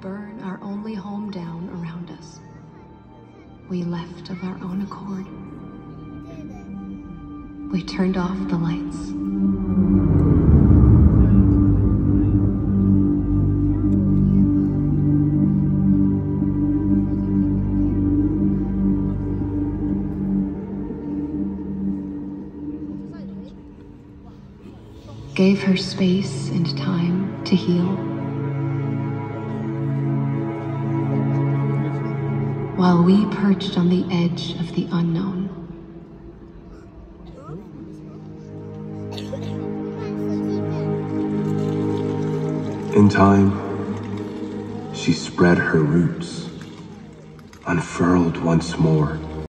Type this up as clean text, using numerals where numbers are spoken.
burn our only home down around us. We left of our own accord. We turned off the lights. Gave her space and time to heal. While we perched on the edge of the unknown. In time, she spread her roots, unfurled once more.